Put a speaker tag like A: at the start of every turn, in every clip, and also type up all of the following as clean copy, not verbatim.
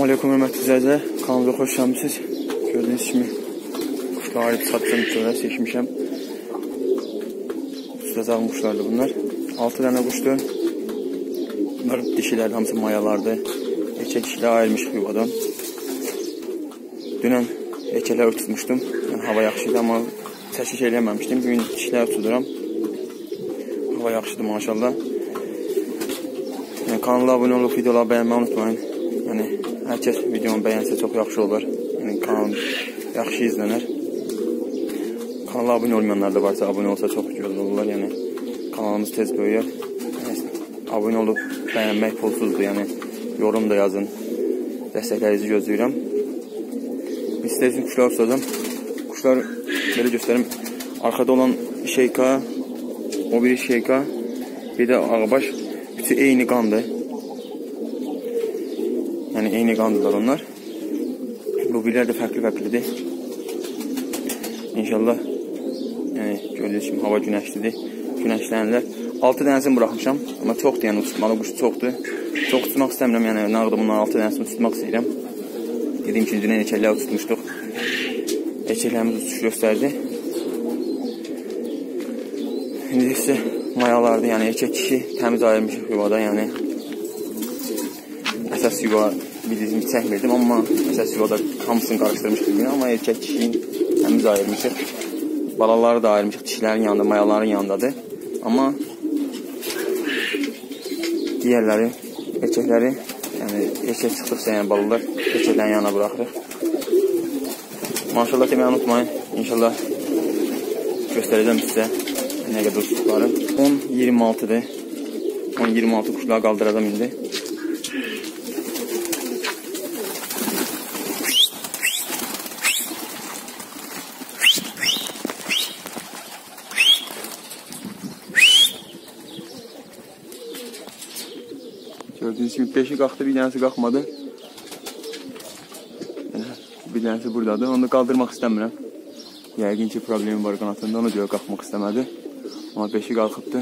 A: Assalamualaikum hörmətli izləyicilər, kanalımıza xoş gəlmisiniz. Gördüyünüz kimi quşlar ayıb satacağım üzrə seçmişəm. Tutacağım quşlardır bunlar. 6 dənə quşdur. Bunlar dişilər, hamısı mayalardır. Erkək dişilər ayırmışıq yuvadan. Dünən erkəklər tutmuşdum. Yəni, hava yaxşıydı, amma təşkil eləməmişdim. Bugün dişlər tuturam. Hava yaxşıdır maşallah. Yəni, kanala abunə olub videoları bəyənməyi unutmayın. Yəni, hər kəs videomu bəyənsə çox yaxşı olur. Yəni, kanalım yaxşı izlənər. Kanala abunə olmayanlar da varsa, abunə olsa çox gözəl olurlar. Yəni, kanalımız tez böyüyər. Yəni, abunə olub bəyənmək pulsuzdur. Yəni, yorum da yazın. Dəstəklərinizi gözləyirəm. İstəyəcəm kuşlar tutacağım. Kuşlar belə göstərim. Arxada olan şeyka, o biri şeyka, bir də ağbaş. Üçü eyni qandır. Yəni, eyni qandırlar onlar. Bu birlər də fərqli-fərqlidir. İnşallah, yəni, gördüyünüz kimi hava günəşlidir. Günəşlənirlər. 6 dənəsini buraxmışam. Amma çoxdur, yəni, tutmalı quş çoxdur. Çox tutmaq istəmirəm, yəni, nağda bunların 6 dənəsini tutmaq istəyirəm. Dediyim ki, dünən erkəkləri tutmuşduq. Erkəklərimiz uçuş göstərdi. İndi isə mayalardır, yəni, erkək kişi təmiz ayırmışıq yuvada, yəni. Əsas yuva bildiğimi çəkmirdim, amma əsas yuvada hamısını qarışdırmışıq bir gün, amma erkək kişiyi təmiz ayırmışıq. Balaları da ayırmışıq, dişlərin yanında, mayaların yanındadır. Amma digərləri, erkəkləri, yəni erkək çıxdıqsa, yəni balalar erkəklərin yanına buraxırıq. Maşallah deməyi unutmayın, inşallah göstərəcəm sizə nə qədər uçduqları. 10-26'dır. 10-26 kuşlar qaldıracam indi. Gördüğünüz gibi 5'i qalxdı, bir dənəsi qalxmadı. Bir dənəsi buradadır. Onu da qaldırmaq istəmirəm. Yəqin ki, problemi var qanatında. Ona görə qalxmaq istəmədi. Amma 5'i qalxıbdır.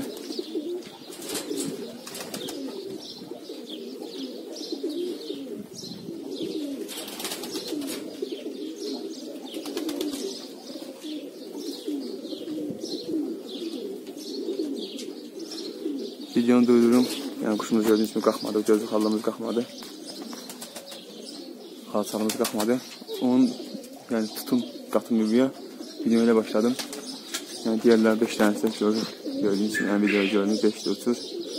A: Videonu duydurum. Yəni quşumuz gördüyünüz kimi qalxmadı, gözlük xallımız qalxmadı. Xalçalımız qalxmadı. Onun yəni tutum qatım yuvaya videoya ilə başladım. Yəni digərlər 5 dənəsi görür. Gördüyünüz kimi yəni videoyu gördünüz 5'də uçur.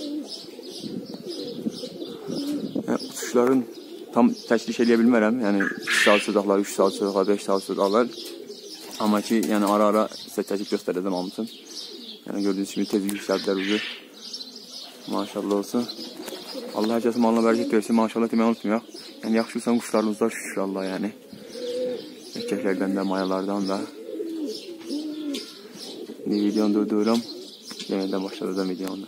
A: Yəni uçuşların tam təşkil eləyə bilmərəm. Yəni 2 saat uçacaqlar, 3 saat uçacaqlar, 5 saat uçacaqlar. Amma ki yəni ara-ara sizə çəkib göstərəcəm hamısını. Yəni gördüyünüz kimi tez yüksəldilər ucu. Maşallah olsun. Allah hər kəsin malına bərəkət versin. Maşallah deməyi unutmayaq. Yəni yaxşı uçan quşlarımızda şükür Allah yəni. Erkəklərdən də, mayalardan da. İndi videonu durdururam. Yenidən başlayacağım videonu.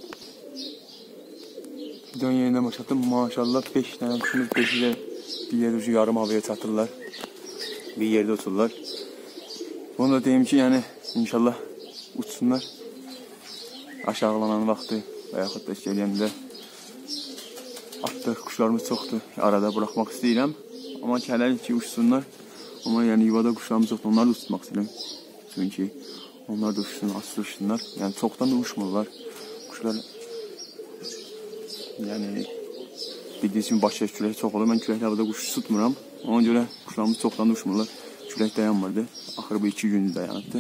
A: Videonu yenidən başladım. Maşallah 5 dənə quşumuz 5'i də bir yer ucu yarım havaya çatırlar. Bir yerdə uçurlar. Bunu da deyim ki yəni inşallah uçsunlar. Aşağılanan vaxtı və yaxud da gələyəndə atdıq, quşlarımız çoxdur. Arada buraxmaq istəyirəm. Amma ki, hələlik ki, uçsunlar. Amma yəni yuvada quşlarımız çoxdur. Onları da tutmaq istəyirəm. Çünki onlar da uçsun, asıl uçsunlar. Yəni çoxdan da uçmurlar. Quşlar yəni bildiğiniz kimi başqa külək çox olur. Mən küləkli havada quş tutmuram. Ona görə quşlarımız çoxdan da uçmurlar. Külək dayanmırdı. Axır bu 2 gündür dayanıbdı.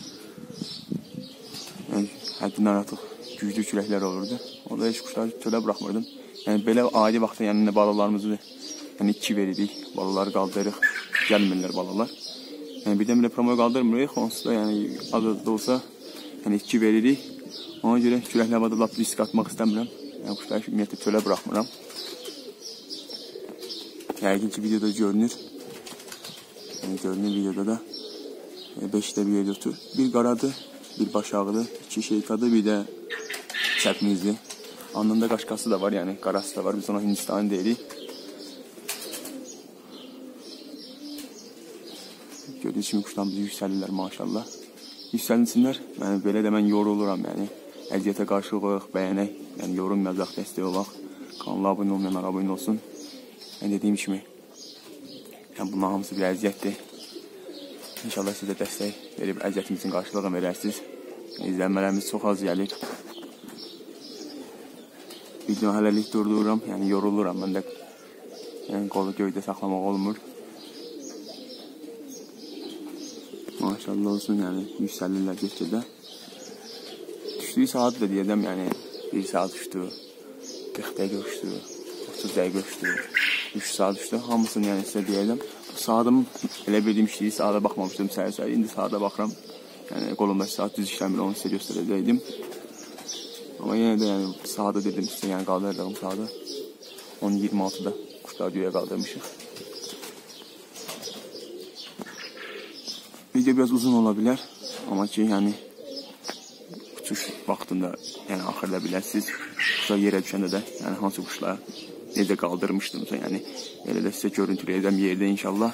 A: Yəni həddindən artıq güclü küləklər olurdu. Orada heç quşları çölə buraxmırdım. Yəni belə adi vaxtda yəni balalarımızı yəni 2 veririk. Balaları qaldırırıq. Gəlmirlər balalar. Yəni birdən belə promoya qaldırmırıq. Onsuz da yəni az da olsa yəni 2 veririk. Ona görə küləkli havada lap risk atmaq istəmirəm. Yəni quşları ümumiyyətlə çölə buraxmıram. Yəqin ki videoda görünür. Yəni görünür videoda da 5'də bir yerdə otur. Bir qaradır, bir başağıdır, 2 şeykadır, bir də çəpmizdir. Anında qaşqası da var, yəni qarası da var. Biz ona Hindistani deyirik. Gördüyünüz kimi quşlarımızı yüksəlirlər maşallah. Yüksəlinsinlər. Yəni belə də mən yoruluram, yəni əziyyətə qarşılıq, bəyənək, yəni yorum yazaq, dəstək olaq. Kanala abunə olmayanlar abunə olsun. Yəni dediyim kimi, yəni bunun hamısı bir əziyyətdir. İnşallah siz də dəstək verib əziyyətimizin qarşılığını verərsiniz. İzlənmələrimiz çox az gəlir. Video hələlik durdururam, yəni yoruluram. Mən də yəni qolu göydə saxlamaq olmur. Maşallah olsun, yəni yüksəlirlər getcədə. Düşdüyü saat da deyəcəm, yəni 1 saat düşdü, 40 dəqiqə düşdü, 30 dəqiqə düşdü, 3 saat düşdü. Hamısını yəni sizə deyəcəm. Saatım elə bildiyim işləyir, saata baxmamışdım səhər-səhər. İndi saata baxıram. Yəni qolumda saat düz işləmir, onu sizə göstərəcəkdim. Amma yenə də yəni saata dedim sizə, yəni qaldırdığım saata 10:26-da quşlar göyə qaldırmışıq. Video biraz uzun ola bilər, amma ki yəni uçuş vaxtında yəni axırda bilərsiniz. Quşlar yerə düşəndə də yəni hansı quşlar necə qaldırmışdımsa, yəni elə də sizə görüntüləyəcəm yerdə inşallah.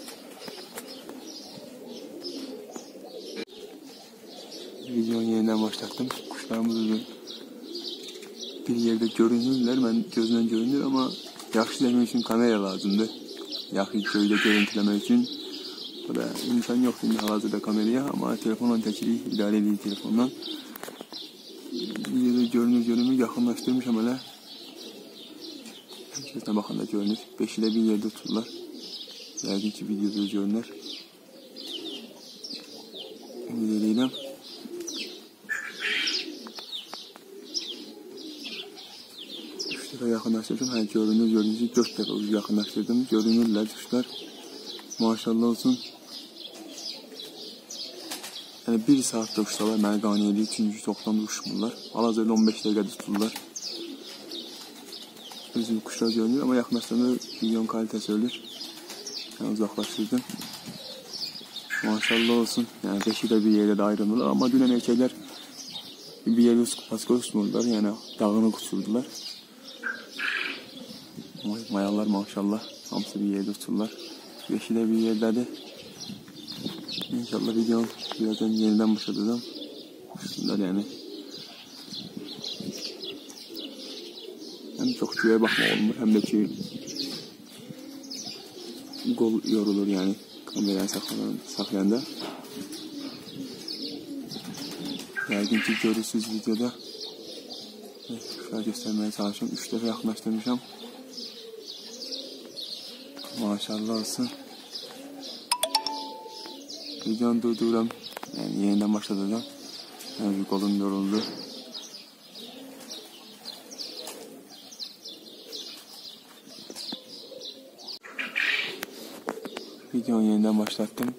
A: Videonu yenidən başlatdım. Quşlarımız bir yerdə görünürlər, mən gözlə görünür, amma yaxşı demək üçün kamera lazımdır. Yaxşı göydə görüntüləmək üçün. Bu da imkan yoxdur indi hal-hazırda kameraya, amma telefonla təkirik, idarə edirik telefondan. Videoda görünür, yaxınlaşdırmışam elə. Gözlə baxanda görünür. 5 ilə bir yerdə tuturlar. Yəqin ki videoda görünür. Ümid edirəm. Yaxınlaşdırdım, hə görünür, 4 dəfə yaxınlaşdırdım, görünürlər quşlar. Maşallah olsun. Yəni 1 saatda uçsalar məni qane edir, çünki çoxdan da uçmurlar. Hal-hazırda 15 dəqiqədə tuturlar. Özüm quşlar görünür, amma yaxınlaşdıranda videonun kalitəsi ölür. Yəni uzaqlaşdırdım. Maşallah olsun. Yəni 5-i də bir yerdə də ayrılırlar, amma dünən erkəklər bir yerdə paska uçmurdular, yəni dağını uçurdular. Mayalar maşallah hamısı bir yerdə uçurlar. 5-i də bir yerdədir. İnşallah videonu birazdan yenidən başlayacağım. Uçsunlar yəni. Həm çox göyə baxmaq olmur, həm də ki qol yorulur yəni kameranı saxlayanda. Yəqin ki görürsünüz videoda. Quşlar göstərməyə çalışıyorum. 3 dəfə yaxınlaşdırmışam. Maşallah olsun. Videonu durdururam. Yəni yenidən başlayacağam. Yəni qolum yoruldu. Videonu yenidən başlattım.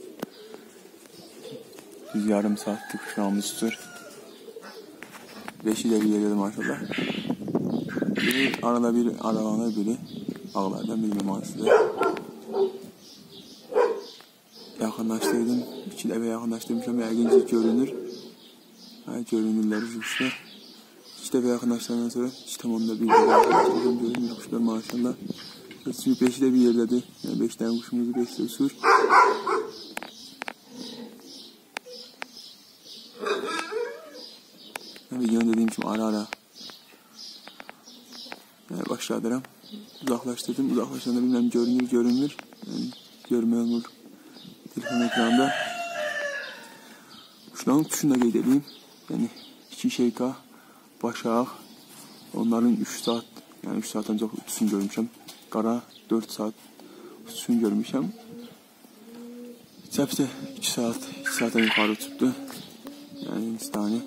A: Düz yarım saatlik kuşağımız tutur. 5'i de bir yerdedir maşallah. Biri arada bir aralanır, biri ağlardan biri maalesef. Yaxınlaşdırdım. 2 dəfə yaxınlaşdırmışam. Yəqin ki görünür. Hə, görünürlər quşlar. 2 dəfə yaxınlaşdırandan sonra 2,1 görünür quşlar maşallah. 5'i de bir yerdedir. Yəni 5 dənə quşumuzu 5'də uçur. Videonu dediğim gibi ara yani başladıram. Uzaklaştırdım. Uzaklaştığında bilmem görünür. Yani görmüyor olur. Telefon ekranında. Kuşların uçuşunu da qeyd edeyim. Yani 2 şeyka, başaq. Onların 3 saat, yani 3 saat ancaq uçuşunu görmüşəm. Qara 4 saat uçuşunu görmüşəm. Çəpsə 2 saatdan yuxarı uçubdu. Yani Hindistani.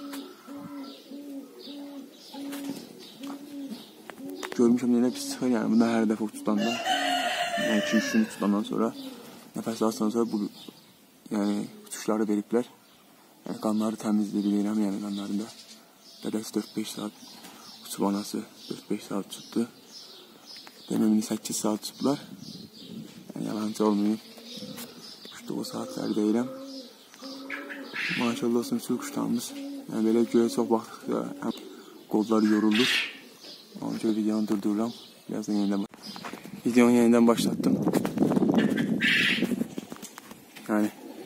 A: Görmüşəm yenə pis çıxır, yəni bunda hər dəfə uçdanda, yəni 2-3 gün uçdandan sonra, nəfəs alsan sonra bu yəni uçuşları veriblər. Yəni qanları təmizdir bilirəm, yəni qanlarında. Dədəsi 4-5 saat uçub, anası 4-5 saat uçubdu. Dememini 8 saat uçublar. Yəni yalancı olmayıb. Uçduğu saatləri deyirəm. Maşallah olsun uçur quşlarımız. Yəni belə göyə çox baxdıqda qollar yorulur. Onun için videonu durdururam. Birazdan yeniden başlattım. Yani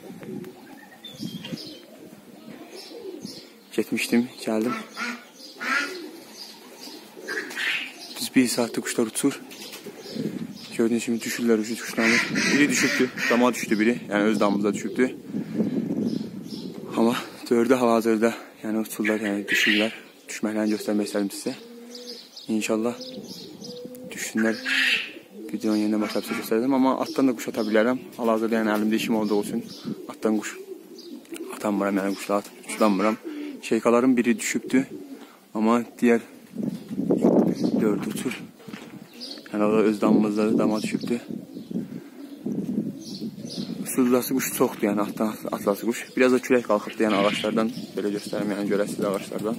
A: getmişdim, geldim. Biz 1 saatlik kuşlar uçur. Gördüğünüz gibi düşürlər ucu kuşlarımız. Biri düşübdü, dama düşdü biri. Yəni öz damımıza düşübdü. Amma dördü hal-hazırda yəni uçurlar, yəni düşürlər. Düşməklərini göstərmək istədim sizə. İnşallah düşsünlər. Videonun yenidən başlayıb sizə göstərdim. Amma atdan da quş ata bilərəm. Hal-hazırda yəni əlimdə işim olduğu üçün atdan quş atamıram, yəni quşla uçuramıram. Şeykaların biri düşübdü. Amma diğer dördü uçur. Yəni o da öz damımızda dama düşübdü. Usulası quş çoxdur, yəni atdan atlası quş. Biraz da külək qalxıbdı, yəni ağaçlardan belə göstərim, yəni görəsiz ağaçlardan.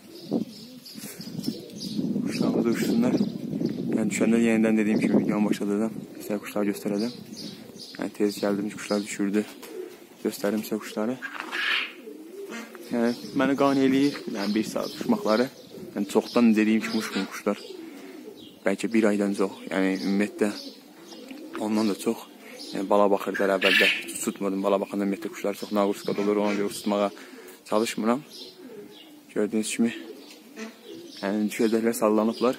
A: Quşlarımızı uçsunlar. Yəni düşəndə yenidən dediyim kimi videomu başladığım sizə quşları göstərəcəm. Yəni tez gəldim, quşlar düşürdü. Göstərim sizə quşları. Yəni məni qane eləyir, yəni bir saat uçmaqları. Yəni çoxdan dediyim kimi uçqun quşlar. Bəlkə bir aydan çox, yəni ümumiyyətlə ondan da çox. Yəni bala baxırdılar əvvəldə, tutmadım. Bala baxanda ümumiyyətlə quşlar çox naqurskad olur, ona görə tutmağa çalışmıram. Gördüyünüz kimi yəni düşəcəklər sallanıblar.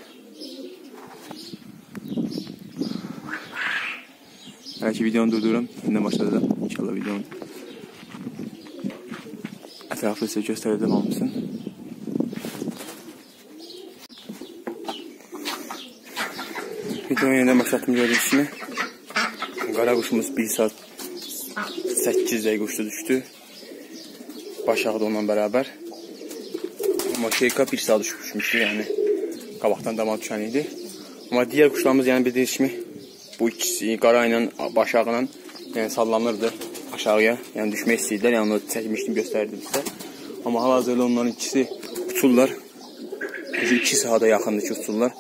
A: Hələ ki videonu durdururam, indi başladım. İnşallah videonu ətraflı sizə göstərəcəm hamısını. Videonu yenidən başlatdım gördüyünüz kimi. Qara quşumuz 1 saat 8 dəqiqə uçdu düşdü. Başaqda onunla bərabər. Amma şeyka 1 saat düşmüşdü, yəni qabaqdan dama düşən idi. Amma digər quşlarımız yəni bildiğiniz kimi bu ikisi qara ilə başaqla yəni sallanırdı aşağıya. Yəni düşmək istəyirlər. Yəni onu çəkmişdim, göstərdim sizə. Amma hal-hazırda onların ikisi uçurlar. 2 saata yaxındır ki uçurlar.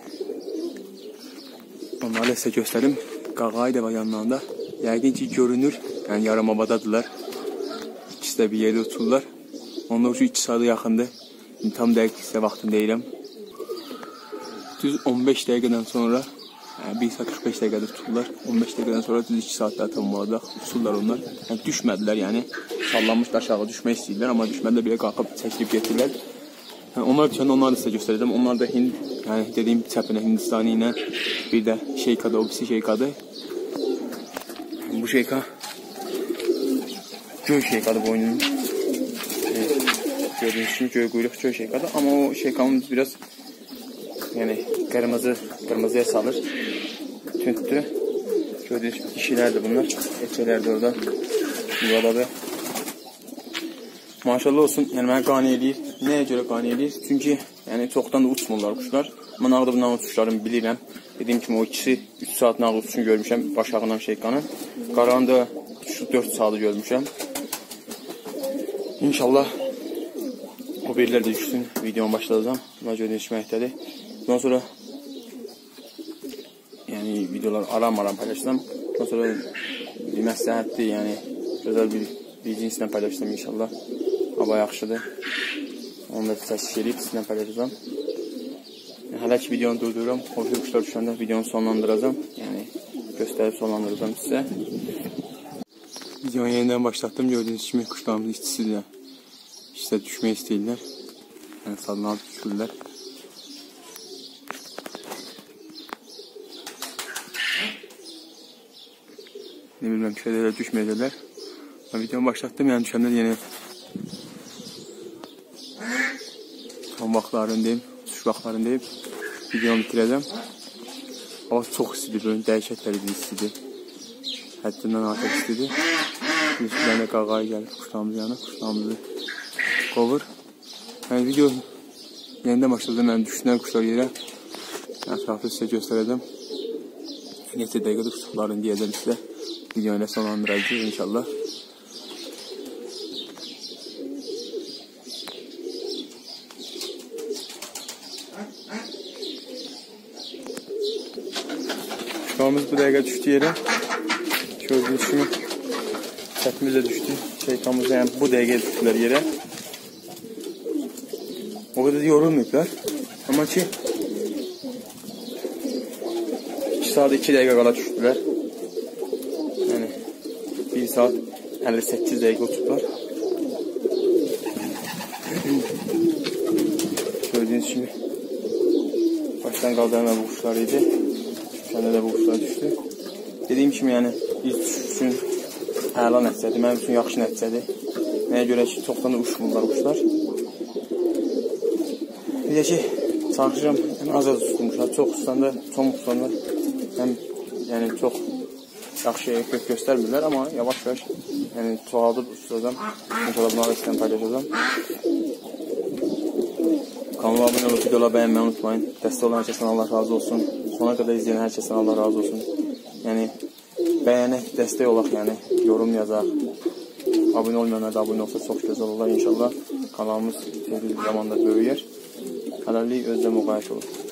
A: Onları sizə göstərim. Qağayı da var yanlarında. Yəqin ki görünür. Yəni yaramabadadılar. İkisi də bir yerdə uçurlar. Onlar ucu 2 saata yaxındır. Tam dəqiq sizə vaxtını deyirəm. Düz 15 dəqiqədən sonra 1 saat 45 dəqiqədə tuturlar. 15 dəqiqədən sonra düz 2 saatdə tamamlayacaq. Uçurlar onlar. Yəni düşmədilər, yəni sallanmış aşağı düşmək istəyirlər, amma düşmədilər, belə qalxıb çəkilib getirlər. Yəni onlar düşəndə onları sizə göstərəcəm. Onlar da Hind, yəni dediyim çəpinə Hindistani ilə bir də şeykadır, o birisi şeykadır. Bu şeyka göy şeykadır boynunun. Gördüyünüz kimi göy quyruq göy şeykadır. Amma o şeykamız biraz yəni qırmızıya salır. Tündür. Gördüyünüz kimi dişilərdir bunlar. Erkəklərdir orada. Yuvadadır. Maşallah olsun. Yəni mənə qane eləyir. Nəyə görə qane eləyir? Çünki yəni çoxdan da uçmurlar quşlar. Mən ağda bundan uçuşlarımı bilirəm. Dediyim kimi o ikisi 3 saat nağıl uçuşunu görmüşəm başağından şeykanın. Qaranı da 4 saatı görmüşəm. İnşallah o birlər də düşsün. Videomu başlayacağım. Buna görə düşməkdədir. Bundan sonra yəni videolar aram paylaşacağım. Bundan sonra bir məsləhətdir, yəni gözəl bir cinslə paylaşacağım inşallah. Hava yaxşıdır. Onu da təsdiq edib sizinlə paylaşacağım. Hələ ki videonu durdururam. O quşlar düşəndə videonu sonlandıracağım. Yəni göstərib sonlandıracağım sizə. Videonu yenidən başlatdım. Gördüyünüz kimi quşlarımız işçisidir. İşte düşmək istəyirlər. Yəni sallanıb düşürlər. Ne bilmem şeylərə düşməyəcəklər. Videonu başlatdım. Yəni düşəndə yeni son vaxtlarındayım. Uçuş vaxtlarındayım. Videomu bitirəcəm. Hava çox istidir. Böyle dəhşət dərəcədə istidir. Həddindən artıq istidir. Üstündən də qağayı gəlir quşlarımız yanı. Quşlarımızı qovur. Yəni video yenidən başladım. Yəni düşdülər quşlar yerə. Ətraflı sizə göstərəcəm. Neçə dəqiqədə uçuqlarını deyəcəm sizə. Videonu ilə sonlandıracağıq inşallah. Kuşlarımız bu dəqiqə düşdü yerə. Gördüyünüz kimi çətimiz də düşdü. Şeykamız da yəni bu dəqiqə düşdülər yerə. O qədər yorulmayıblar. Amma ki 2 saat 2 dəqiqə qala düşdülər. Yəni 1 saat 58 dəqiqə uçublar. Gördüyünüz kimi başdan qaldıran bu quşlar idi. Məndə də bu quşlar düşdü. Dediyim kimi, yəni iz üçün əla nəticədir, mənim üçün yaxşı nəticədir. Nəyə görə ki, çoxdan da uçmurlar quşlar. Bir də ki, çalışıram, az-az uçmuşlar, çox uçsanda, həm yəni çox yaxşı effekt göstərmirlər, amma yavaş-yavaş yəni çoxaldıb uçuracam. İnşallah bunları sizdən paylaşacağam. Kanala abunə olub, videoları bəyənməyi unutmayın. Dəstək olan hər kəsdən Allah razı olsun. Sona qədər izləyən hər kəsdən Allah razı olsun. Yəni, bəyənək, dəstək olaq, yəni, yorum yazaq. Abunə olmayanlar da abunə olsa çox gözəl olar inşallah. Kanalımız tez bir zamanda böyüyər. Hələlik özlə müqayiş olur.